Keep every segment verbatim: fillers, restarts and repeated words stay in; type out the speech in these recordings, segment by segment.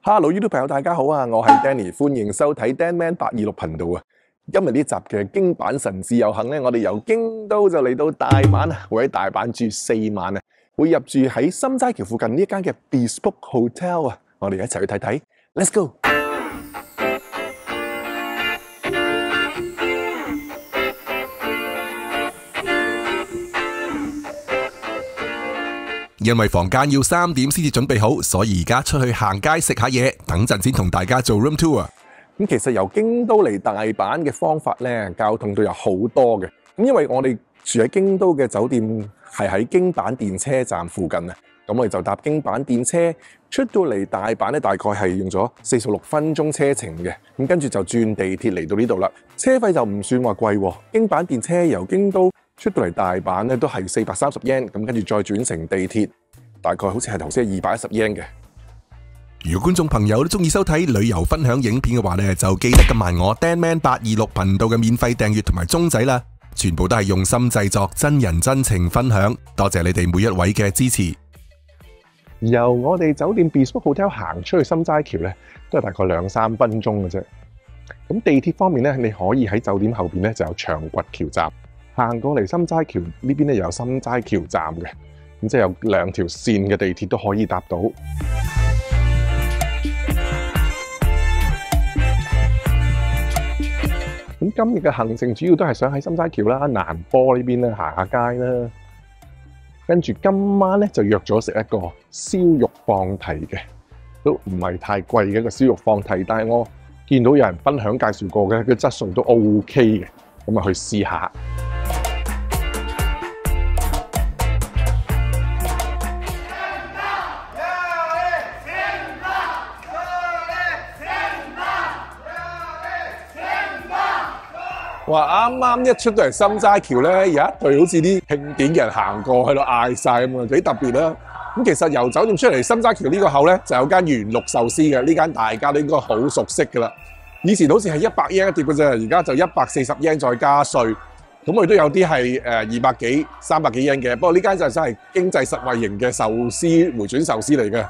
Hello YouTube 朋友，大家好啊！我係 Danny，歡迎收睇 Dan Man 八二六頻道啊！今日呢集嘅京阪神自由行咧，我哋由京都就嚟到大阪啊，會喺大阪住四晚啊，會入住喺心齋橋附近呢一間嘅 Bespoke Hotel 啊！我哋一齊去睇睇 ，Let's go！ 因為房間要三點先至準備好，所以而家出去行街食下嘢，等陣先同大家做 room tour。 咁其實由京都嚟大阪嘅方法咧，交通都有好多嘅。咁因為我哋住喺京都嘅酒店係喺京阪電車站附近啊，咁我哋就搭京阪電車出到嚟大阪咧，大概係用咗四十六分鐘車程嘅。咁跟住就轉地鐵嚟到呢度啦，車費就唔算話貴喎。京阪電車由京都出到嚟大阪咧都係四百三十 yen， 咁跟住再轉乘地鐵，大概好似係頭先係二百一十 yen 嘅。 如果觀眾朋友都中意收睇旅遊分享影片嘅話咧，就記得撳埋我 Dan Man 八二六頻道嘅免費訂閱同埋鐘仔啦，全部都係用心製作，真人真情分享，多謝你哋每一位嘅支持。 由我哋酒店 Bespoke Hotel 行出去心齋橋咧，都係大概兩三分鐘嘅啫。咁地鐵方面咧，你可以喺酒店後邊咧就有長掘橋站，行過嚟心齋橋呢邊咧又有心齋橋站嘅，咁即係有兩條線嘅地鐵都可以搭到。咁今日嘅行程主要都係想喺心齋橋啦、難波呢邊咧行下街啦，跟住今晚咧就約咗食一個燒肉放題嘅，都唔係太貴嘅一個燒肉放題，但係我見到有人分享介紹過嘅，個質素都 OK 嘅，咁啊去試下。哇！啱啱一出到嚟心齋橋咧，有一隊好似啲慶典嘅人行過喺度嗌晒咁啊，幾特別啦！咁其實由酒店出嚟心齋橋呢個口咧，就有間元綠壽司嘅，呢間大家都應該好熟悉噶啦。以前好似係一百 yen 一碟嘅啫，而家就一百四十 yen 再加稅。咁佢都有啲係誒二百幾、三百幾 yen 嘅，不過呢間就真係經濟實惠型嘅壽司回轉壽司嚟嘅。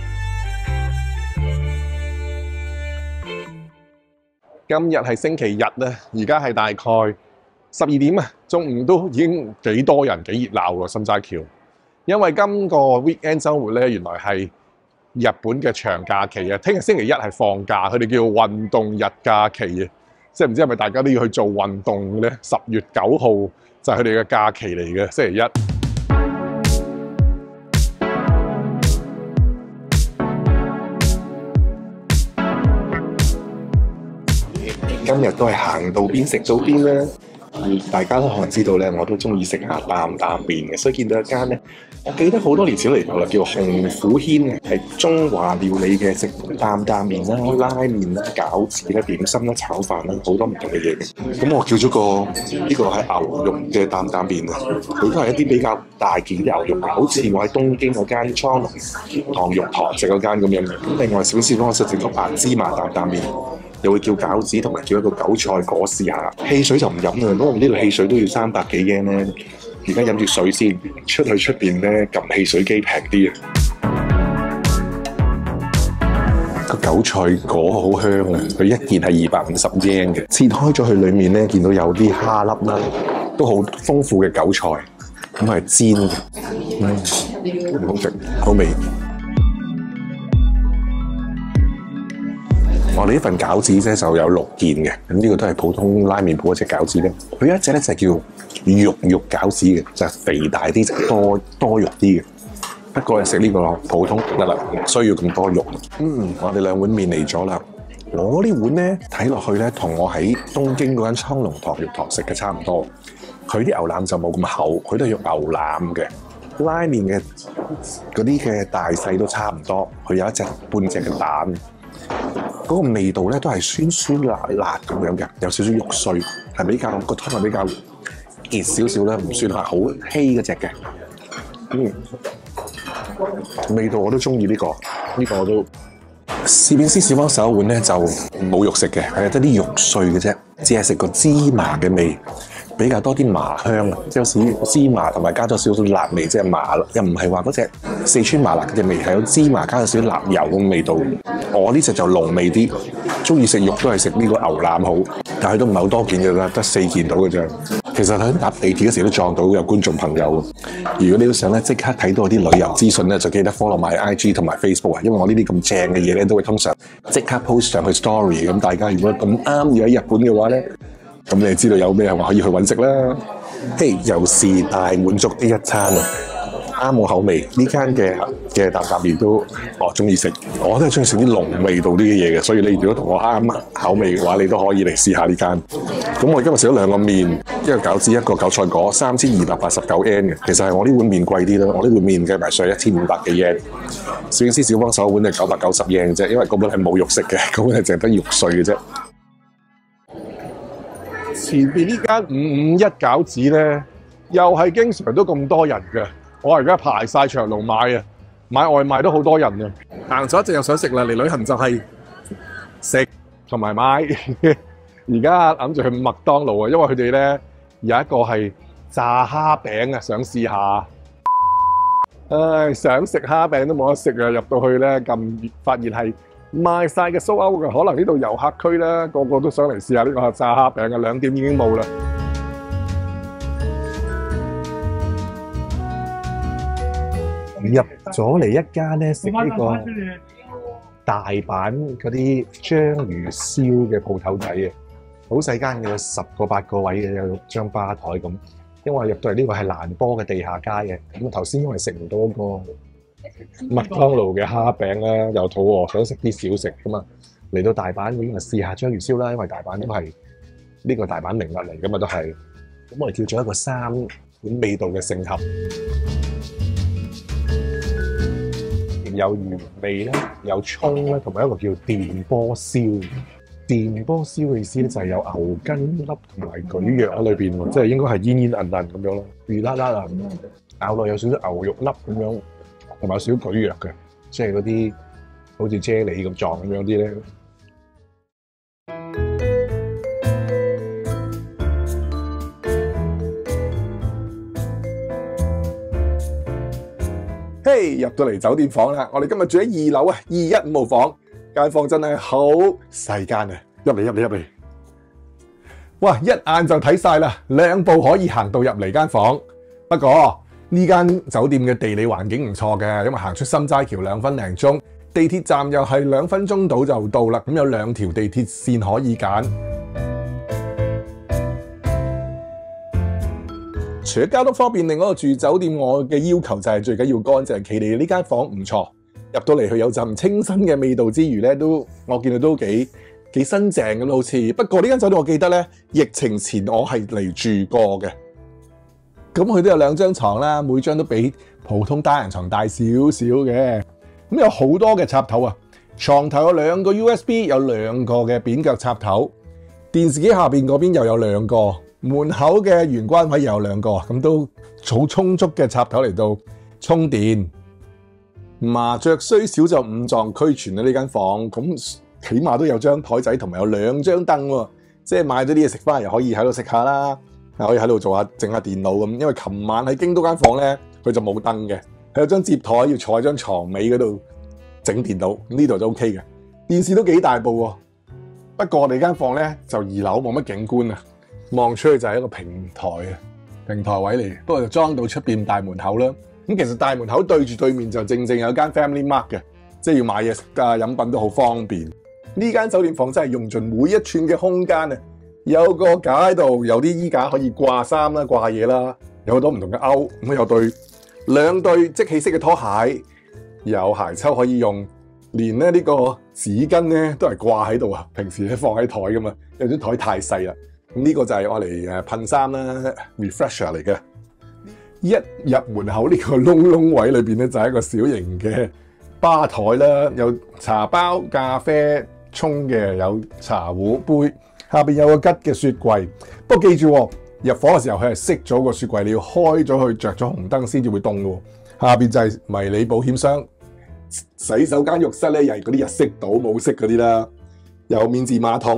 今日係星期日咧，而家係大概十二點啊，中午都已經幾多人幾熱鬧喎心齋橋。因為今個 weekend 週末咧，原來係日本嘅長假期啊，聽日星期一係放假，佢哋叫運動日假期啊，即係唔知係咪大家都要去做運動咧？十月九號就係佢哋嘅假期嚟嘅星期一。今日都係行到邊食到邊啦。大家都可能知道咧，我都中意食下擔擔麵嘅，所以見到一間咧，我記得好多年前嚟過啦，叫紅虎軒嘅，係中華料理嘅食擔擔麵啦、拉麵啦、餃子啦、點心啦、炒飯啦，好多唔同嘅嘢嘅。咁我叫咗個呢、這個係牛肉嘅擔擔麵啊，佢都係一啲比較大件啲牛肉嘅，好似我喺東京嗰間倉龍唐肉堂食嗰間咁樣嘅。咁另外少少幫我食整個白芝麻擔擔麵。又會叫餃子同埋叫一個韭菜果試下，汽水就唔飲啦，因為呢度汽水都要三百幾 yen 咧。而家飲住水先，出去出邊咧撳汽水機平啲啊！個韭菜果好香啊！佢一件係二百五十 yen 嘅，切開咗佢裡面咧，見到有啲蝦粒啦，都好豐富嘅韭菜，咁係煎嘅，嗯，好食好味。我哋呢份餃子咧就有六件嘅，咁呢個都係普通拉麵鋪嗰隻餃子咧。佢有一隻咧就係叫肉肉餃子嘅，就係肥大啲，就多多肉啲嘅。不過係食呢個普通得啦，唔需要咁多肉。嗯，我哋兩碗麵嚟咗啦。我呢碗咧睇落去咧，同我喺東京嗰間倉龍唐肉堂食嘅差唔多。佢啲牛腩就冇咁厚，佢都係用牛腩嘅。拉麵嘅嗰啲嘅大細都差唔多。佢有一隻半隻嘅蛋。嗰個味道咧都係酸酸辣辣咁樣嘅，有少少肉碎，係比較個湯係比較結少少啦，唔算係好稀嗰隻嘅。嗯，味道我都中意呢個，呢、呢個我都。攝影師小幫手碗咧就冇肉食嘅，係得啲肉碎嘅啫，只係食個芝麻嘅味。 比較多啲麻香啊，即係有少芝麻同埋加咗少少辣味，即係麻，又唔係話嗰隻四川麻辣嘅隻味，係有芝麻加咗少少辣油咁嘅味道。我呢隻就濃味啲，中意食肉都係食呢個牛腩好，但係都唔係好多件嘅啦，得四件到嘅啫。其實喺搭地鐵嗰時都撞到有觀眾朋友。如果你都想咧即刻睇到啲旅遊資訊咧，就記得 follow 埋 I G 同埋 Facebook 啊，因為我呢啲咁正嘅嘢咧都會通常即刻 post 上去 story。咁大家如果咁啱要喺日本嘅話咧，咁你就知道有咩係話可以去揾食啦。嘿、hey，又是大滿足呢一餐啊！啱我口味，呢間嘅嘅擔擔麵都我中意食，我都係中意食啲濃味道啲嘅嘢嘅，所以你如果同我啱口味嘅話，你都可以嚟試下呢間。咁我今日食咗兩個麵，一個餃子，一個韭菜果，三千二百八十九 yen 嘅。其實係我呢碗麵貴啲啦，我呢碗麵計埋稅一千五百幾 yen。攝影師小幫手碗係九百九十 yen 嘅啫，因為嗰碗係冇肉食嘅，嗰碗係淨係得肉碎嘅啫。前邊呢間五五一餃子咧，又係經常都咁多人嘅。我而家排晒長龍買啊，買外賣都好多人啊。行咗一陣又想食啦，嚟旅行就係食同埋買。而家諗住去麥當勞啊，因為佢哋咧有一個係炸蝦餅啊，想試下。唉，想食蝦餅都冇得食啊！入到去咧，咁發現係賣晒嘅 sold out嘅，可能呢度遊客區咧，個個都想嚟試下呢個炸蝦餅啊，兩點已經冇啦。入咗嚟一間咧食呢個大阪嗰啲章魚燒嘅鋪頭仔嘅，好細間嘅，有十個八個位嘅，有張吧台咁。因為入到嚟呢個係蘭波嘅地下街嘅，咁頭先因為食唔到嗰個麥當勞嘅蝦餅啦，又肚餓想食啲小食咁啊，嚟到大阪已經係試下章魚燒啦，因為大阪都係呢個大阪名物嚟噶嘛，都係。咁我哋叫做一個三款味道嘅盛合。有原味啦，有葱啦，同埋一個叫電波燒。電波燒嘅意思咧就係有牛筋粒同埋蒟蒻喺裏邊喎，即係應該係煙煙韌韌咁樣咯，熱辣辣啊，咬落有少少牛肉粒咁樣，同埋有少少蒟蒻嘅，即係嗰啲好似啫喱咁狀咁樣啲咧。嘿，入到嚟酒店房啦！我哋今日住喺二樓啊，二一五號房，間房真係好細間啊！入嚟入嚟入嚟，哇！一眼就睇晒啦，兩步可以行到入嚟間房。不過呢間酒店嘅地理環境唔錯嘅，因為行出心齋橋兩分零鐘，地鐵站又係兩分鐘到就到啦。咁有兩條地鐵線可以揀。除咗交通方便，另外一個住酒店我嘅要求就係最緊要乾淨企理。呢間房唔錯，入到嚟佢有陣清新嘅味道之餘咧，都我見到都幾幾新淨咁好似。不過呢間酒店我記得咧，疫情前我係嚟住過嘅。咁佢都有兩張床啦，每張都比普通單人床大少少嘅。咁有好多嘅插頭啊，床頭有兩個 U S B， 有兩個嘅扁腳插頭，電視機下邊嗰邊又有兩個。門口嘅玄關位又有兩個，咁都好充足嘅插頭嚟到充電。麻雀雖小就五臟俱全啦，呢間房咁起碼都有張台仔同埋有兩張凳喎，即係買咗啲嘢食翻又可以喺度食下啦，可以喺度做下整下電腦咁。因為琴晚喺京都間房咧，佢就冇凳嘅，佢有張摺台要坐喺張床尾嗰度整電腦，呢度就 OK 嘅。電視都幾大部喎，不過我哋間房咧就二樓冇乜景觀啊。望出去就係一個平台啊，平台位嚟，不過就裝到出邊大門口啦。咁其實大門口對住對面就正正有間 Family Mart 嘅，即係要買嘢食啊、飲品都好方便。呢間酒店房真係用盡每一寸嘅空間啊！有個架喺度，有啲衣架可以掛衫啦、掛嘢啦，有好多唔同嘅勾，咁有對兩對即棄式嘅拖鞋，有鞋抽可以用，連咧呢個紙巾咧都係掛喺度啊！平時咧放喺台噶嘛，有張台太細啦。咁呢個就係我嚟誒噴衫啦 ，refresher 嚟嘅。一入門口呢個窿窿位裏邊咧，就係一個小型嘅吧台啦，有茶包、咖啡沖嘅，有茶壺杯，下邊有個吉嘅雪櫃。不過記住，入伙嘅時候佢係熄咗個雪櫃，你要開咗佢，着咗紅燈先至會凍嘅。下邊就係迷你保險箱，洗手間浴室咧又係嗰啲日式倒冇色嗰啲啦，有免治馬桶。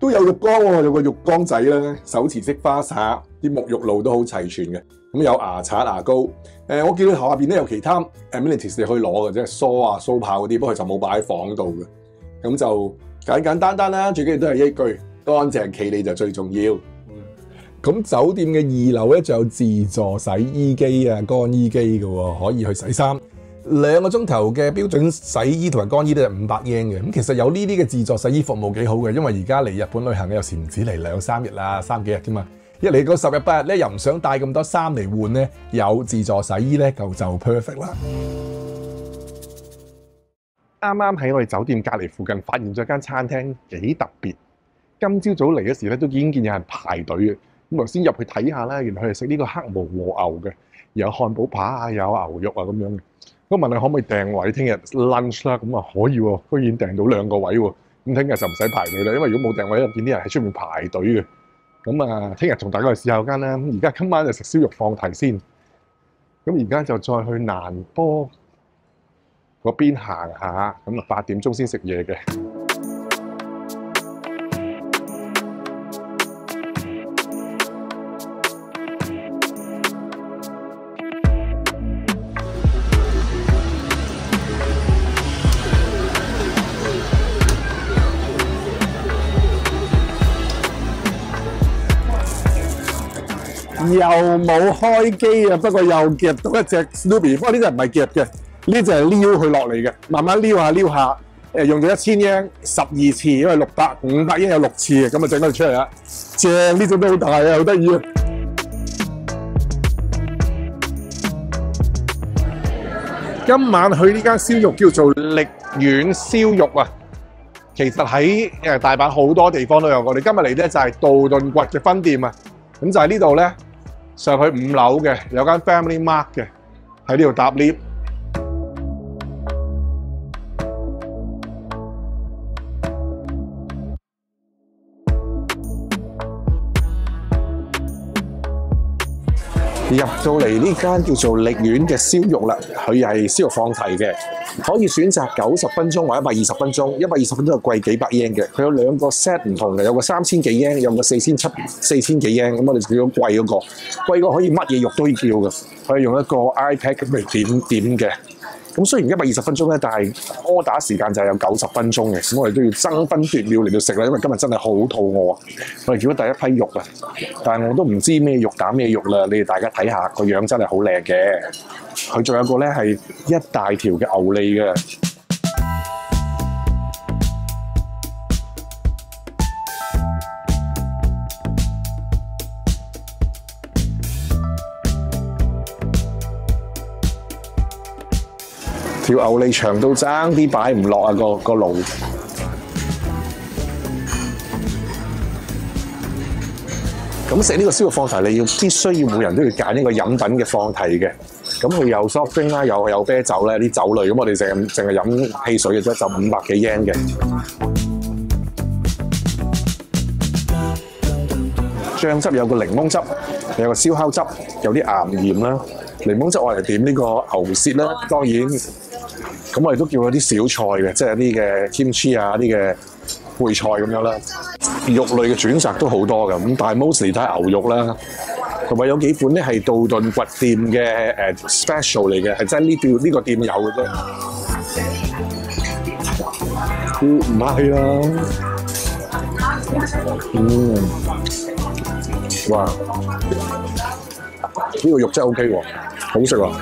都有浴缸喎，有個浴缸仔啦，手持式花灑，啲沐浴露都好齊全嘅。咁有牙刷、牙膏。誒，我見到下邊咧有其他 amenities 你可以攞嘅，即係梳啊、梳刨嗰啲，不過就冇擺喺房度嘅。咁就簡簡單單啦，最緊要都係一句乾淨企理就最重要。 咁酒店嘅二樓咧，仲有自助洗衣機啊、乾衣機嘅喎，可以去洗衫。兩個鐘頭嘅標準洗衣同埋乾衣都係五百 yen 嘅。咁其實有呢啲嘅自助洗衣服務幾好嘅，因為而家嚟日本旅行有時唔止嚟兩三日啦，三幾日添嘛。一嚟個十日八日咧，又唔想帶咁多衫嚟換咧，有自助洗衣咧，就就 perfect 啦。啱啱喺我哋酒店隔離附近發現咗間餐廳，幾特別。今朝早嚟嗰時咧，都已經見有人排隊嘅。咁啊，先入去睇下啦。原來佢係食呢個黑毛和牛嘅，有漢堡扒啊，有牛肉啊咁樣嘅。我問佢可唔可以訂位，聽日 lunch 啦。咁啊可以喎，居然訂到兩個位喎。咁聽日就唔使排隊啦，因為如果冇訂位，就見啲人喺出面排隊嘅。咁啊，聽日同大家去試下嗰間啦。咁而家今晚就食燒肉放題先。咁而家就再去難波嗰邊行下。咁啊，八點鐘先食嘢嘅。又冇開機啊！不過又夾到一隻 Snoopy， 不過呢隻唔係夾嘅，呢隻係撩佢落嚟嘅，慢慢撩下撩下，誒用咗一千英十二次，因為六百五百英有六次嘅，咁啊整咗出嚟啦，正呢隻都好大啊，好得意啊！今晚去呢間燒肉叫做力丸燒肉啊，其實喺誒大阪好多地方都有，我哋今日嚟咧就係道頓堀嘅分店啊，咁就係呢度咧。上去五樓嘅有間 Family Mart 嘅，喺呢度搭 lift。入到嚟呢間叫做力丸嘅燒肉啦，佢係燒肉放題嘅，可以選擇九十分鐘或一百二十分鐘，一百二十分鐘就貴幾百 yen 嘅。佢有兩個 set 唔同嘅，有個三千幾 yen，有個四千七四千幾 yen。咁我哋叫咗貴嗰個，貴嗰個可以乜嘢肉都可以叫嘅，可以用一個 iPad 咁嚟點點嘅。咁雖然一百二十分鐘咧，但係 order 時間就係有九十分鐘嘅，咁我哋都要爭分奪秒嚟到食啦，因為今日真係好肚餓啊！我哋叫咗第一批肉啊，但係我都唔知咩肉打咩肉啦，你哋大家睇下個樣真係好靚嘅。佢仲有個咧係一大條嘅牛脷嘅。條牛脷長到爭啲擺唔落啊！個個爐咁食呢個燒肉放題，你要必須要每人都要揀一個飲品嘅放題嘅。咁佢有 soft drink 啦，有有啤酒咧，啲酒類。咁我哋淨係淨係飲汽水嘅啫，就五百幾 yen 嘅。醬汁有個檸檬汁，有個燒烤汁，有啲岩鹽啦。檸檬汁我嚟點呢個牛舌啦，當然。咁我哋都叫咗啲小菜嘅，即係啲嘅 kimchi 啊，啲嘅配菜咁樣啦。肉類嘅選擇都好多㗎，咁但係 mostly 都係牛肉啦，同埋有幾款咧係道頓堀店嘅誒 special 嚟嘅，係真係呢店呢個店有嘅啫。唔係啦，嗯，哇，呢個肉真係 OK 喎，好食喎。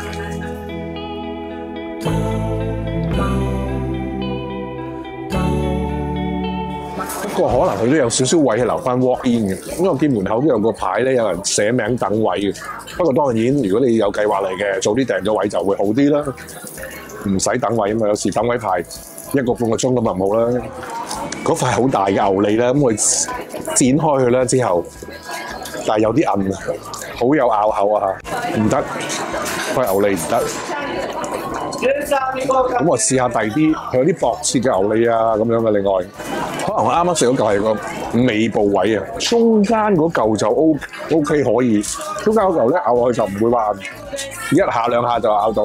不過可能佢都有少少位係留翻 walk in 嘅，因為我見門口都有個牌咧，有人寫名等位嘅。不過當然，如果你有計劃嚟嘅，早啲訂咗位就會好啲啦，唔使等位啊嘛。有時等位排一個半個鐘咁就唔好啦。嗰塊好大嘅牛脷啦，咁我剪開佢啦之後，但係有啲韌啊，好有咬口啊嚇，唔得，塊牛脷唔得。咁我試下第二啲，佢有啲薄切嘅牛脷啊咁樣嘅。另外，可能我啱啱食嗰嚿係個尾部位啊，中間嗰嚿就 O O K 可以，中間嗰嚿咧咬落去就唔會話一下兩下就咬到。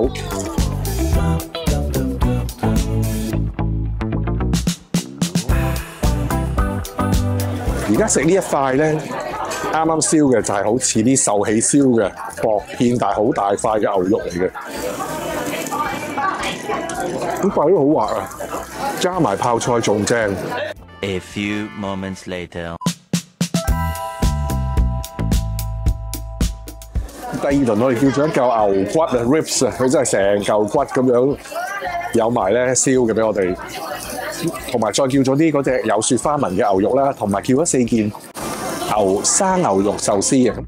而家食呢一塊咧，啱啱燒嘅就係好似啲壽喜燒嘅薄片，但係好大塊嘅牛肉嚟嘅。咁塊都好滑啊，加埋泡菜仲正。 A few moments later. 第二輪我哋叫做一嚿牛骨啊 ribs 啊，佢真係成嚿骨咁樣有埋咧燒嘅俾我哋，同埋再叫咗啲嗰隻有雪花紋嘅牛肉啦，同埋叫咗四件牛生牛肉壽司啊。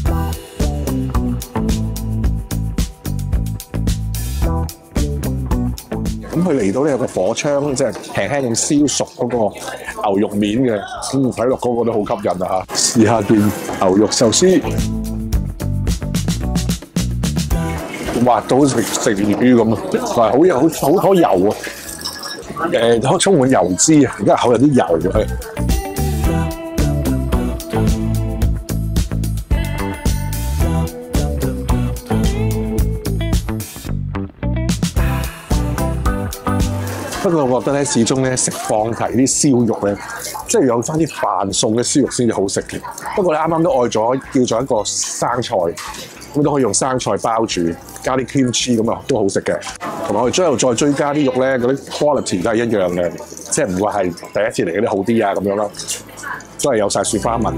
咁佢嚟到咧有個火槍，即係輕輕咁燒熟嗰個牛肉面嘅，咁睇落嗰個都好吸引啊嚇！試下件牛肉壽司。滑到食食魚咁啊，係好有好好多油啊！誒，充滿油脂啊，而家口有啲油啊。不過我覺得咧，始終咧食放題啲燒肉咧，即係有翻啲飯餸嘅燒肉先至好食嘅。不過你啱啱都愛咗叫咗一個生菜。咁都可以用生菜包住，加啲 cream cheese 咁啊，都好食嘅。同埋我哋最後再追加啲肉咧，嗰啲 quality 都係一樣嘅，即係唔會係第一次嚟嗰啲好啲啊咁樣咯，都係有晒雪花紋。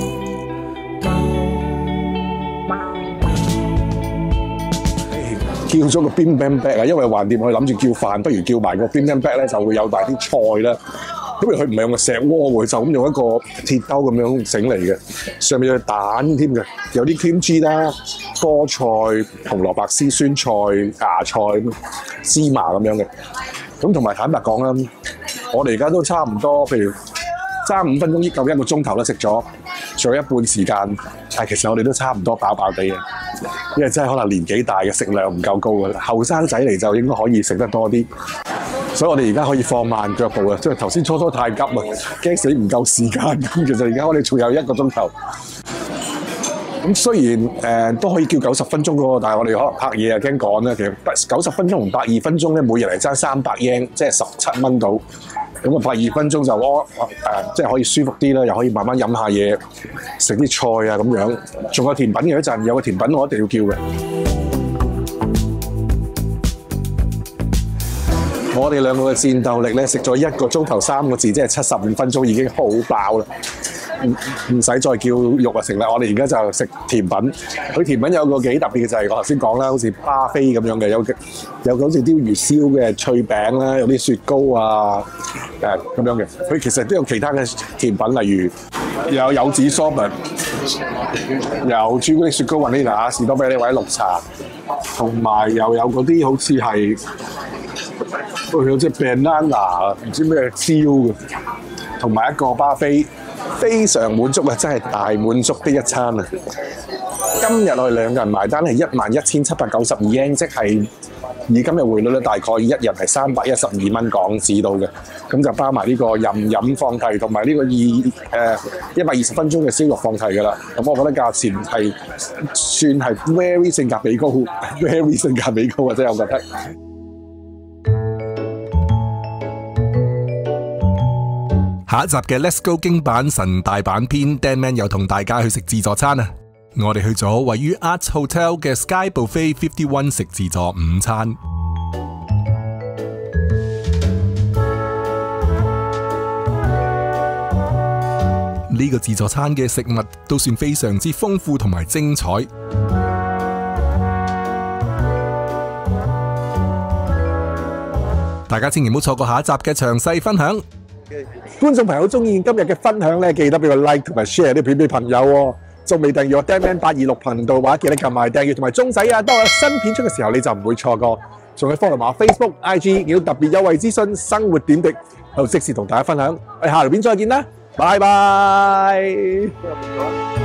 叫咗個 bibimbap back 啊，因為橫掂我哋諗住叫飯，不如叫埋個 bibimbap back咧，就會有埋啲菜啦。因為佢唔係用個石鍋喎，就咁用一個鐵兜咁樣整嚟嘅，上面有蛋添嘅，有啲 cream cheese 啦、菠菜、紅蘿蔔絲、酸菜、芽菜、芝麻咁樣嘅。咁同埋坦白講啦，我哋而家都差唔多，譬如爭五分鐘依夠一個鐘頭啦，食咗，仲有一半時間，但係其實我哋都差唔多飽飽地嘅，因為真係可能年紀大嘅食量唔夠高嘅，後生仔嚟就應該可以食得多啲。所以我哋而家可以放慢腳步啊！即係頭先初初太急啊，驚死唔夠時間。咁其實而家我哋仲有一個鐘頭。咁雖然誒、呃、都可以叫九十分鐘喎，但係我哋可能拍嘢啊驚趕啦。其實九十分鐘同百二分鐘咧，每日嚟爭三百英，即係十七蚊到。咁啊，百二分鐘就屙誒，即係可以舒服啲啦，又可以慢慢飲下嘢，食啲菜啊咁樣。仲有甜品嘅一陣，有個甜品我一定要叫嘅。我哋兩個嘅戰鬥力咧，食咗一個鐘頭三個字，即係七十五分鐘已經好飽啦，唔唔使再叫肉啊成啦。我哋而家就食甜品，佢甜品有個幾特別嘅就係我頭先講啦，好似巴菲咁樣嘅，有有個好似鯛魚燒嘅脆餅啦，有啲雪糕啊誒咁樣嘅。佢其實都有其他嘅甜品，例如有柚子酥餅，有朱古力雪糕、雲呢拿、士多啤梨或者綠茶，同埋又有嗰啲好似係。佢有隻 banana 唔知咩椒嘅，同埋一個巴菲，非常滿足啊！真係大滿足的一餐啊！今日我哋兩個人埋單係一萬一千七百九十二英，即係以今日匯率咧，大概一人係三百一十二蚊港紙到嘅。咁就包埋呢個任飲放題同埋呢個二誒一百二十分鐘嘅燒肉放題㗎啦。咁我覺得價錢係算係 very 性價比高 ，very 性價比高啊！真係我覺得。 下一集嘅 Let's Go 經版神大阪篇 Dan Man 又同大家去食自助餐啊！我哋去咗位於 Arts Hotel 嘅 Sky Buffet 五十一食自助午餐。呢個自助餐嘅食物都算非常之豐富同埋精彩。大家千祈唔好錯過下一集嘅詳細分享。 觀眾朋友中意今日嘅分享咧，記得俾個 like 同埋 share 啲片俾朋友喎。仲未訂閱我 Dan Man 八二六頻道嘅話，記得撳埋訂閱同埋鐘仔啊！當我有新片出嘅時候，你就唔會錯過。仲可以 follow 埋我 Facebook、I G， 有特別優惠資訊、生活點滴，喺度即時同大家分享。我哋下條片再見啦，拜拜。